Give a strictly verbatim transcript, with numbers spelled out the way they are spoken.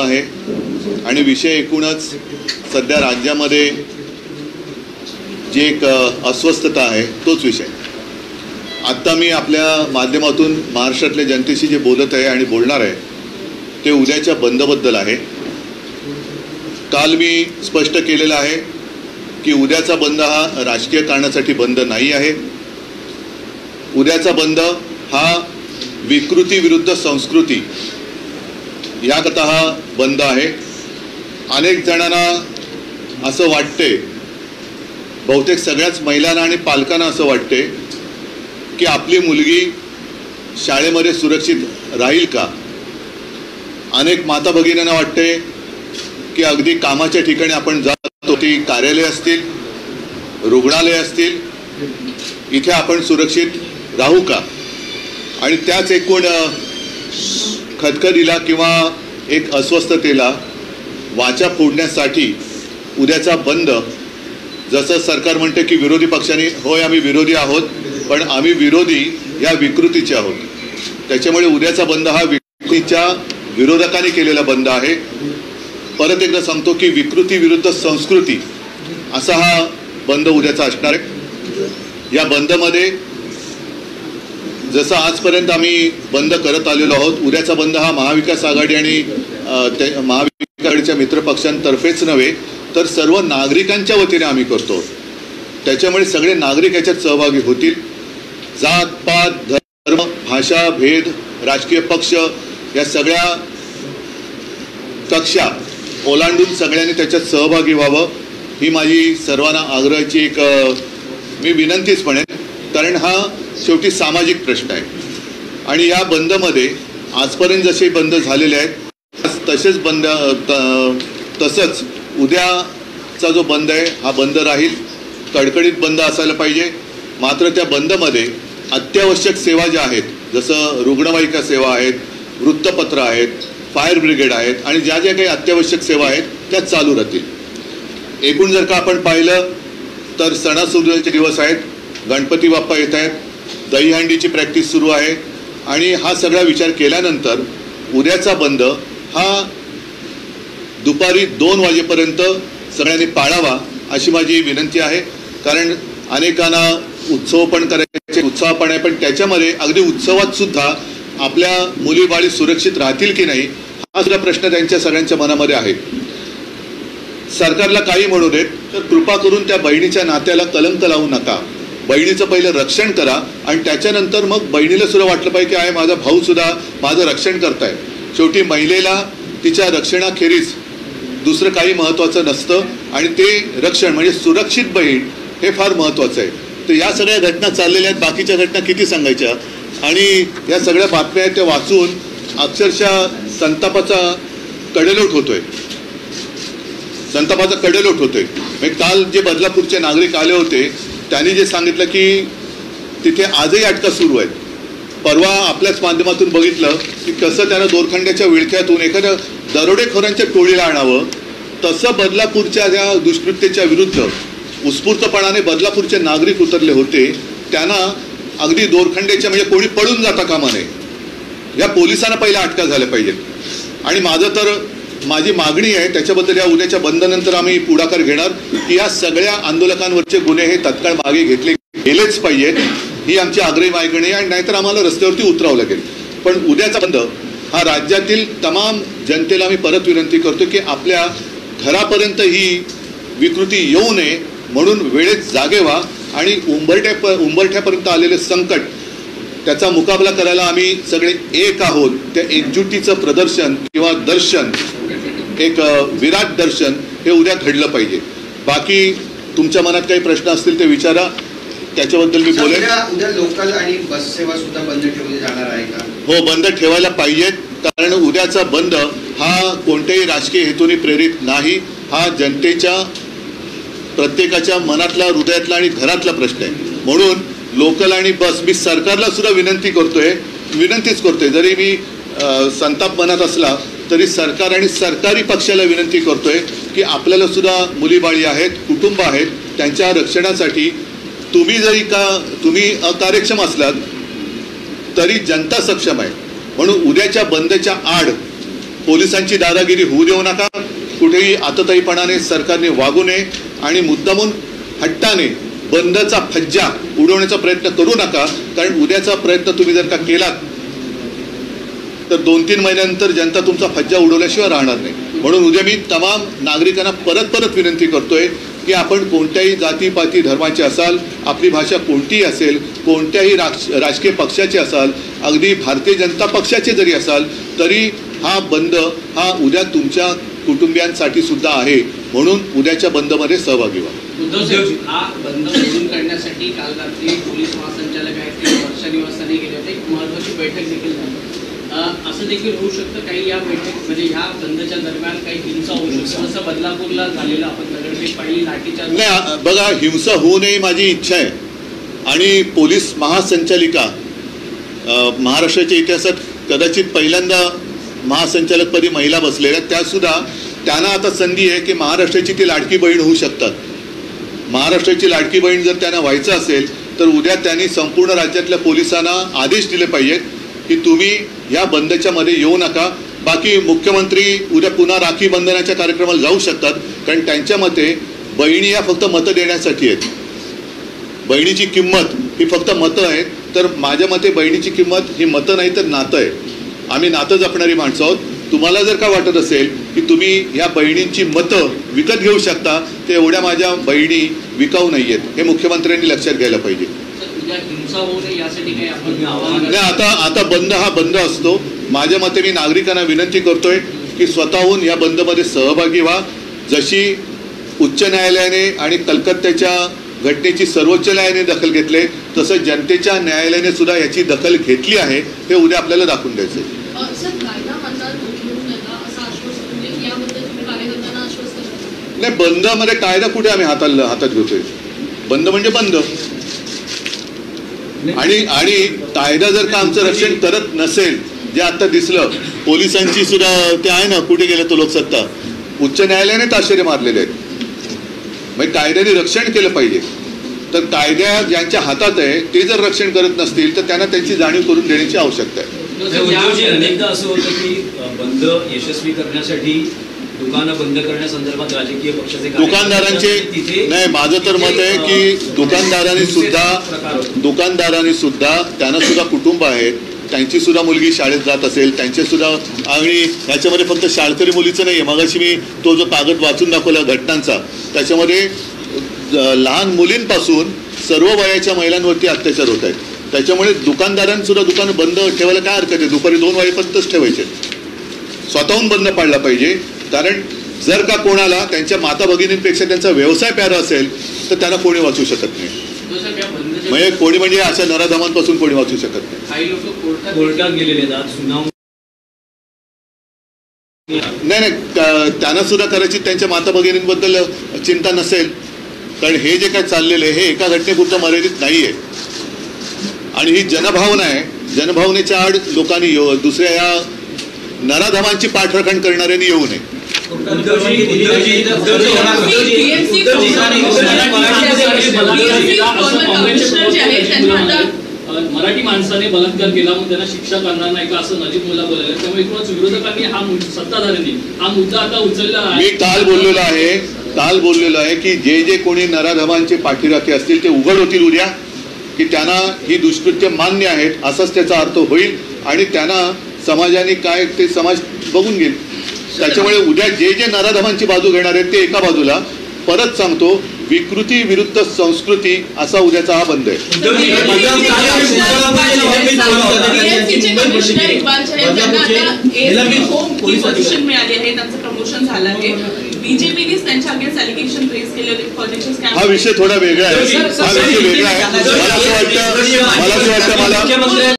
आहे आणि विषय एकूणच सध्या राज्यामध्ये जी एक अस्वस्थता आहे तोच विषय. आत्ता मी आपल्या माध्यमातून महाराष्ट्रातल्या जनतेशी जे बोलत आहे आणि बोलणार आहे ते उद्याच्या बंदबद्दल आहे. काल मी स्पष्ट केलेलं आहे की उद्याचा बंद हा राजकीय कारणासाठी बंद नाही आहे. उद्याचा बंद हा विकृती विरुद्ध संस्कृती याकरता हा बंद आहे. अनेक जणांना असं वाटते, बहुतेक सगळ्याच महिलांना आणि पालकांना असं वाटते की आपली मुलगी शाळेमध्ये सुरक्षित राहील का. अनेक माता भगिनींना वाटते की अगदी कामाच्या ठिकाणी आपण जातो, ती कार्यालय असतील, रुग्णालय असतील, इथे आपण सुरक्षित राहू का. आणि त्याच एकूण खदखदीला किंवा एक अस्वस्थतेला वाचा फोडण्यासाठी उद्याचा बंद, जसं सरकार म्हणते की विरोधी पक्षांनी, होय आम्ही विरोधी आहोत, पण आम्ही विरोधी या विकृतीचे आहोत. त्याच्यामुळे उद्याचा बंद हा विकृतीच्या विरोधकांनी केलेला बंद आहे. परत एकदा सांगतो की विकृती विरुद्ध संस्कृती असा हा बंद उद्याचा असणार आहे. या बंदमध्ये जसं आजपर्यंत आम्ही बंद करत आलेलो आहोत, उद्याचा बंद हा महाविकास आघाडी आणि महाविकास आघाडीच्या मित्रपक्षांतर्फेच नव्हे तर सर्व नागरिकांच्या वतीने आम्ही करतो. त्याच्यामुळे सगळे नागरिक याच्यात सहभागी होतील. जात पात धर्म भाषा भेद राजकीय पक्ष या सगळ्या कक्षा ओलांडून सगळ्यांनी त्याच्यात सहभागी व्हावं ही माझी सर्वांना आग्रहाची एक मी विनंतीच म्हणेन. कारण हा शेवटी सामाजिक प्रश्न आहे आणि या बंदमध्ये आजपर्यंत जसे बंद झालेले आहेत तसेच बंद तसंच उद्याचा जो बंद आहे हा बंद राहील. कडकडीत बंद असायला पाहिजे. मात्र त्या बंदमध्ये अत्यावश्यक सेवा ज्या आहेत, जसं रुग्णवाहिका सेवा आहेत, वृत्तपत्र आहेत, फायर ब्रिगेड आहेत आणि ज्या ज्या काही अत्यावश्यक सेवा आहेत त्या चालू राहतील. एकूण जर का आपण पाहिलं तर सणासुदीचे दिवस आहेत, गणपती बाप्पा येत आहेत, दहीहंडीची प्रॅक्टिस सुरू आहे आणि हा सगळा विचार केल्यानंतर उद्याचा बंद हा दुपारी दोन वाजेपर्यंत सगळ्यांनी पाळावा अशी माझी विनंती आहे. कारण अनेकांना उत्सव पण करायचे, उत्साह पण आहे, पण त्याच्यामध्ये अगदी उत्सवात सुद्धा आपल्या मुलीबाळी सुरक्षित राहतील की नाही हा सुद्धा प्रश्न त्यांच्या सगळ्यांच्या मनामध्ये आहे. सरकारला काही म्हणू देत तर कृपा करून त्या बहिणीच्या नात्याला कलंक लावू नका. बहिणीचं पहिलं रक्षण करा आणि त्याच्यानंतर मग बहिणीला सुद्धा वाटलं पाहिजे की आहे माझा भाऊ सुद्धा माझं रक्षण करताय. शेवटी महिलेला तिच्या रक्षणाखेरीज दुसरं काही महत्त्वाचं नसतं आणि ते रक्षण म्हणजे सुरक्षित बहीण हे फार महत्त्वाचं आहे. तर या सगळ्या घटना चाललेल्या आहेत, बाकीच्या घटना किती सांगायच्या आणि या सगळ्या बातम्या आहेत त्या वाचून अक्षरशः संतापाचा कडेलोट होतोय संतापाचा कडेलोट होतोय. म्हणजे काल जे बदलापूरचे नागरिक आले होते त्यांनी जे सांगितलं की तिथे आजही अटका सुरू आहेत. परवा आपल्याच माध्यमातून बघितलं की कसं त्यानं दोरखंड्याच्या विळख्यातून एखाद्या दरोडेखोरांच्या टोळीला आणावं, तसं बदलापूरच्या त्या दुष्कृत्याच्या विरुद्ध उत्स्फूर्तपणाने बदलापूरचे नागरिक उतरले होते. त्यांना अगदी दोरखंड्याच्या म्हणजे कोणी पळून जाता कामा नये, या पोलिसांना पहिल्या अटका झाल्या पाहिजेत. आणि माझं तर माझी मागणी आहे त्याच्याबद्दल या उद्याच्या बंदनंतर आम्ही पुढाकार घेणार की या सगळ्या आंदोलकांवरचे गुन्हे हे तत्काळ मागे घेतले गेलेच पाहिजेत ही आमची आग्रही मागणी आहे. आणि नाहीतर आम्हाला रस्त्यावरती उतरावं लागेल. पण उद्याचा बंद हा राज्यातील तमाम जनतेला मी परत विनंती करतो की आपल्या घरापर्यंत ही विकृती येऊ नये म्हणून वेळेत जागे व्हा आणि उंबरठ्या उंबरठ्यापर्यंत आलेले संकट त्याचा मुकाबला करायला आम्ही सगळे एक आहोत. त्या एकजुटीचं प्रदर्शन किंवा दर्शन, एक विराट दर्शन हे उद्या घडलं पाहिजे. बाकी तुमच्या मनात काही प्रश्न असतील ते विचारा, त्याच्याबद्दल मी बोलेन. उद्या लोकल आणि बस सेवा सुद्धा बंद ठेवली जाणार आहे का? हो, बंद ठेवायला पाहिजेत. कारण उद्याचा बंद हा कोणत्याही राजकीय हेतूने प्रेरित नाही. हा जनतेच्या प्रत्येकाच्या मनातला, हृदयातला आणि घरातला प्रश्न आहे. म्हणून लोकल आणि बस मी सरकारला सुद्धा विनंती करतोय, विनंतीच करतोय, जरी मी संताप मनात असला तरी सरकार आणि सरकारी पक्षाला विनंती करतोय की आपल्याला सुद्धा मुलीबाळी आहेत, कुटुंब आहेत, त्यांच्या रक्षणासाठी तुम्ही जरी का तुम्ही अकार्यक्षम असलात तरी जनता सक्षम आहे. म्हणून उद्याच्या बंदच्या आड पोलिसांची दादागिरी होऊ देऊ नका, कुठेही आतताईपणाने सरकारने वागू नये आणि मुद्दामून हट्टाने बंदचा फज्जा उडवण्याचा प्रयत्न करू नका. कारण उद्याचा प्रयत्न तुम्ही जर का केलात तर दोन तीन महिन्यानंतर जनता तुमचा फज्जा उडवल्याशिवाय राहणार नाही. म्हणून उद्या मी तमाम नागरिकांना परत परत विनंती करतोय की आपण कोणत्याही जातीपाती धर्माचे असाल, आपली भाषा कोणतीही असेल, कोणत्याही राज राजकीय पक्षाचे असाल, अगदी भारतीय जनता पक्षाचे जरी असाल तरी हा बंद हा उद्या तुमच्या कुटुंबियांसाठी सुद्धा आहे. म्हणून उद्याच्या बंदमध्ये सहभागी व्हा. उद्धव साहेब, हा बंद मोडून काढण्यासाठी काल रात्री पोलीस महासंचालक आहेत ते वर्षा निवासस्थानी गेले होते. एक महत्त्वाची बैठक देखील झाली. असं देखील होऊ शकतं काही या बैठक म्हणजे ह्या बंदच्या दरम्यान काही हिंसा होऊ शकतं असं बदलापूरला झालेलं आपण दगडफेक पाहिली, लाठीचार्ज. नाही बघा, हिंसा होऊ नये माझी इच्छा आहे. आणि पोलीस महासंचालिका महाराष्ट्राच्या इतिहासात कदाचित पहिल्यांदा महासंचालकपदी महिला बसलेल्या, त्यासुद्धा त्यांना आता संधी आहे की महाराष्ट्राची ती लाडकी बहीण होऊ शकतात. महाराष्ट्राची लाडकी बहीण जर त्यांना व्हायचं असेल तर उद्या त्यांनी संपूर्ण राज्यातल्या पोलिसांना आदेश दिले पाहिजेत की तुम्ही या बंदच्या मध्ये येऊ नका. बाकी मुख्यमंत्री उद्या पुन्हा राखी बंधनाच्या कार्यक्रमाला जाऊ शकतात, कारण त्यांच्या मते बहिणी या फक्त मतं देण्यासाठी आहेत. बहिणीची किंमत ही फक्त मतं आहेत. तर माझ्या मते बहिणीची किंमत ही मतं नाही तर नातं आहे. आम्ही नातं जपणारी माणसं आहोत. तुम्हाला जर का वाटत असेल की तुम्ही या बहिणींची मतं विकत घेऊ शकता, ते एवढ्या माझ्या बहिणी विकाऊ नाही आहेत, हे मुख्यमंत्र्यांनी लक्षात घ्यायला पाहिजे. हिंसा होऊ नये यासाठी काही आपण आवाहन नाही, आता आता बंद हा बंद असतो. माझ्या मते मी नागरिकांना विनंती करतोय की स्वतःहून या बंदमध्ये सहभागी व्हा. जशी उच्च न्यायालयाने आणि कलकत्त्याच्या घटनेची सर्वोच्च न्यायालयाने दखल घेतली, तसं जनतेच्या न्यायालयाने सुद्धा याची दखल घेतली आहे. हे उद्या आपल्याला दाखवून द्यायचं आहे. नाही, बंदमध्ये कायदा कुठे आम्ही हाताला हातात घेतोय. बंद म्हणजे बंद. आणि आणि कायदा जर का आमचं रक्षण करत नसेल, जे आता दिसलं पोलिसांची सुद्धा ते आहे ना, कुठे गेले तो लोकसत्ता, उच्च न्यायालयाने ताशेरे मारलेले आहेत. म्हणजे कायद्याने रक्षण केलं पाहिजे. तर कायद्या ज्यांच्या हातात आहे ते जर रक्षण करत नसतील तर त्यांना त्यांची जाणीव करून देण्याची आवश्यकता आहे. अनेकदा असं होतं की बंद यशस्वी करण्यासाठी दुकानं बंद करण्यासंदर्भात राजकीय पक्षाचे दुकानदारांचे नाही, माझं तर मत आहे की दुकानदारांनी सुद्धा दुकानदारांनी सुद्धा त्यांना सुद्धा कुटुंब आहेत, त्यांची सुद्धा मुलगी शाळेत जात असेल, त्यांचे सुद्धा. आणि याच्यामध्ये फक्त शाळकरी मुलीचं नाही आहे. मगाशी मी तो जो कागद वाचून दाखवला घटनांचा, त्याच्यामध्ये लहान मुलींपासून सर्व वयाच्या महिलांवरती अत्याचार होत आहेत. त्याच्यामुळे दुकानदारांसुद्धा दुकानं बंद ठेवायला काय हरकत आहे? दुपारी दोन वाजेपर्यंतच ठेवायचे. स्वतःहून बंद पाडला पाहिजे. कारण जर का कोणाला त्यांच्या माता भगिनींपेक्षा त्यांचा व्यवसाय प्यारा असेल तर त्यांना कोणी वाचू शकत नाही. म्हणजे कोणी म्हणजे अशा नराधमांपासून कोणी वाचू शकत नाही. कोर्टात गेलेले सुनावणी नाही नाही, त्यांना सुद्धा कदाचित त्यांच्या माता भगिनींबद्दल चिंता नसेल. कारण हे जे काय चाललेलं आहे हे एका घटनेपुरतं मर्यादित नाही आहे. आणि ही जनभावना आहे. जनभावनेच्या आड लोकांनी येऊ, दुसऱ्या या नराधमांची पाठराखण करणाऱ्यांनी येऊ नये. मराठी माणसाने बलात्कार केला म्हणून त्यांना शिक्षा करणार नाही का असं नजीब मुला बोलले. त्यामुळे एकूणच विरोधकांनी हा सत्ताधाऱ्यांनी हा मुद्दा आता उचलला आहे. मी काल बोललेलो आहे काल बोललेलो आहे की जे जे कोणी नराधमांचे पाठीराखे असतील ते उघड होतील उद्या, की त्यांना ही दुष्कृत्य मान्य आहेत असाच त्याचा अर्थ होईल. आणि त्यांना समाजाने काय ते समाज बघून घेईल. त्याच्यामुळे उद्या जे जे नराधमांची बाजू घेणार आहेत ते एका बाजूला. परत सांगतो, विकृती विरुद्ध संस्कृती असा उद्याचा हा बंद आहे. हा विषय थोडा वेगळा आहे. हा विषय वेगळा आहे. मला असं वाटतं मला असं वाटतं मला